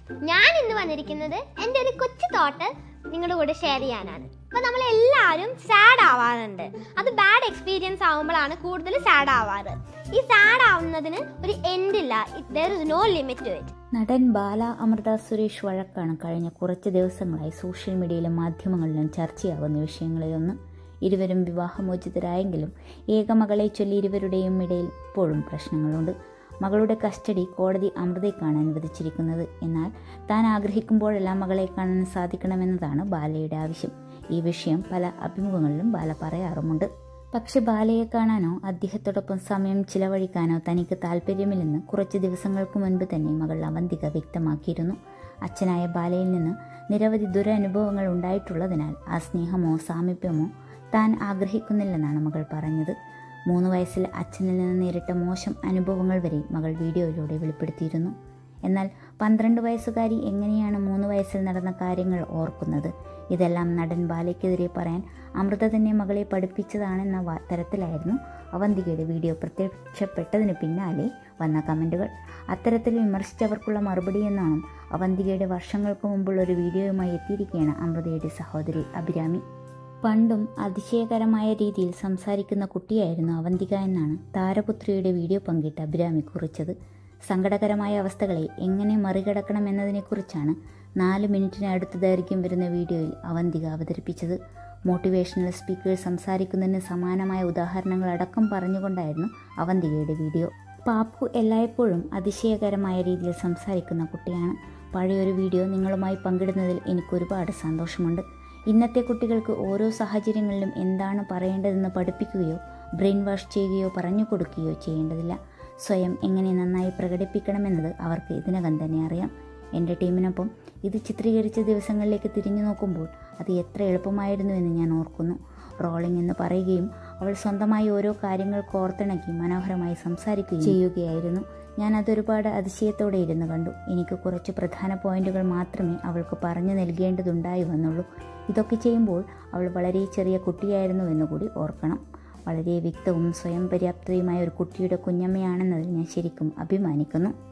ഞാൻ ഇന്ന് വന്നിരിക്കുന്നത് എൻ്റെ ഒരു കൊച്ചു തോട്ട് നിങ്ങളുടെ കൂടെ ഷെയർ ചെയ്യാനാണ്. അപ്പോൾ നമ്മളെല്ലാവരും സാഡ് ആവാറുണ്ട്. അത് ബാഡ് എക്സ്പീരിയൻസ് ആവുമ്പോഴാണ് കൂടുതൽ സാഡ് ആവാറ്. ഈ സാഡ് ആവുന്നതിന് ഒരു എൻഡില്ല. There is no limit to it. നടൻ ബാല അമൃത സുരേഷ് വഴക്കാണ് കഴിഞ്ഞ കുറച്ച് ദിവസങ്ങളായി സോഷ്യൽ മീഡിയയിലും മാധ്യമങ്ങളിലും ചർച്ചയാകുന്ന വിഷയങ്ങളിലൊന്ന്. ഇരുവരും വിവാഹമോചിതരായെങ്കിലും ഏകമകളെ ചൊല്ലി ഇരുവരുടെയും ഇടയിൽ ഇപ്പോഴും പ്രശ്നങ്ങളുണ്ട്. മകളുടെ കസ്റ്റഡി കോടതി അമൃതയ്ക്കാണ് അനുവദിച്ചിരിക്കുന്നത്. എന്നാൽ താൻ ആഗ്രഹിക്കുമ്പോഴെല്ലാം മകളെ കാണാൻ സാധിക്കണമെന്നതാണ് ബാലയുടെ ആവശ്യം. ഈ വിഷയം പല അഭിമുഖങ്ങളിലും ബാല പറയാറുമുണ്ട്. പക്ഷെ ബാലയെ കാണാനോ അദ്ദേഹത്തോടൊപ്പം സമയം ചിലവഴിക്കാനോ തനിക്ക് താല്പര്യമില്ലെന്ന് കുറച്ച് ദിവസങ്ങൾക്ക് മുൻപ് തന്നെ മകൾ അവന്തിക വ്യക്തമാക്കിയിരുന്നു. അച്ഛനായ ബാലയിൽ നിന്ന് നിരവധി ദുരനുഭവങ്ങൾ ഉണ്ടായിട്ടുള്ളതിനാൽ ആ സ്നേഹമോ സാമീപ്യമോ താൻ ആഗ്രഹിക്കുന്നില്ലെന്നാണ് മകൾ പറഞ്ഞത്. 3 വയസ്സിൽ അച്ഛനിൽ നിന്ന് നേരിട്ട മോശം അനുഭവങ്ങൾ വരെ മകൾ വീഡിയോയിലൂടെ വെളിപ്പെടുത്തിയിരുന്നു. എന്നാൽ 12 വയസ്സുകാരി എങ്ങനെയാണ് 3 വയസ്സിൽ നടന്ന കാര്യങ്ങൾ ഓർക്കുന്നത്? ഇതെല്ലാം നടൻ ബാലയ്ക്കെതിരെ പറയാൻ അമൃത തന്നെ മകളെ പഠിപ്പിച്ചതാണെന്ന തരത്തിലായിരുന്നു അവന്തികയുടെ വീഡിയോ പ്രത്യക്ഷപ്പെട്ടതിന് പിന്നാലെ വന്ന കമൻറ്റുകൾ. അത്തരത്തിൽ വിമർശിച്ചവർക്കുള്ള മറുപടി എന്നാണ് അവന്തികയുടെ വർഷങ്ങൾക്ക് മുമ്പുള്ള ഒരു വീഡിയോയുമായി എത്തിയിരിക്കുകയാണ് അമൃതയുടെ സഹോദരി അഭിരാമി. പണ്ടും അതിശയകരമായ രീതിയിൽ സംസാരിക്കുന്ന കുട്ടിയായിരുന്നു അവന്തിക എന്നാണ് താരപുത്രിയുടെ വീഡിയോ പങ്കിട്ട് അഭിരാമി കുറിച്ചത്. സങ്കടകരമായ അവസ്ഥകളെ എങ്ങനെ മറികടക്കണമെന്നതിനെക്കുറിച്ചാണ് 4 മിനിറ്റിന് അടുത്ത് ദൈർഘ്യം വരുന്ന വീഡിയോയിൽ അവന്തിക അവതരിപ്പിച്ചത്. മോട്ടിവേഷണൽ സ്പീക്കേഴ്സ് സംസാരിക്കുന്നതിന് സമാനമായ ഉദാഹരണങ്ങൾ അടക്കം പറഞ്ഞുകൊണ്ടായിരുന്നു അവന്തികയുടെ വീഡിയോ. പാപ്പു എല്ലായ്പ്പോഴും അതിശയകരമായ രീതിയിൽ സംസാരിക്കുന്ന കുട്ടിയാണ്. പഴയൊരു വീഡിയോ നിങ്ങളുമായി പങ്കിടുന്നതിൽ എനിക്കൊരുപാട് സന്തോഷമുണ്ട്. ഇന്നത്തെ കുട്ടികൾക്ക് ഓരോ സാഹചര്യങ്ങളിലും എന്താണ് പറയേണ്ടതെന്ന് പഠിപ്പിക്കുകയോ ബ്രെയിൻ വാഷ് ചെയ്യുകയോ പറഞ്ഞു കൊടുക്കുകയോ ചെയ്യേണ്ടതില്ല. സ്വയം എങ്ങനെ നന്നായി പ്രകടിപ്പിക്കണമെന്നത് അവർക്ക് ഇതിനകം തന്നെ അറിയാം. എൻ്റെ ടീമിനൊപ്പം ഇത് ചിത്രീകരിച്ച ദിവസങ്ങളിലേക്ക് തിരിഞ്ഞു നോക്കുമ്പോൾ അത് എത്ര എളുപ്പമായിരുന്നുവെന്ന് ഞാൻ ഓർക്കുന്നു. റോളിംഗ് എന്ന് പറയുകയും അവൾ സ്വന്തമായി ഓരോ കാര്യങ്ങൾ കോർത്തിണക്കി മനോഹരമായി സംസാരിക്കുകയും ചെയ്യുകയായിരുന്നു. ഞാൻ അതൊരുപാട് അതിശയത്തോടെ ഇരുന്ന് കണ്ടു. എനിക്ക് കുറച്ച് പ്രധാന പോയിന്റുകൾ മാത്രമേ അവൾക്ക് പറഞ്ഞു നൽകേണ്ടതുണ്ടായി വന്നുള്ളൂ. ഇതൊക്കെ ചെയ്യുമ്പോൾ അവൾ വളരെ ചെറിയ കുട്ടിയായിരുന്നു എന്നുകൂടി ഓർക്കണം. വളരെ വ്യക്തവും സ്വയം പര്യാപ്തയുമായ ഒരു കുട്ടിയുടെ കുഞ്ഞമ്മയാണെന്നതിൽ ഞാൻ ശരിക്കും അഭിമാനിക്കുന്നു.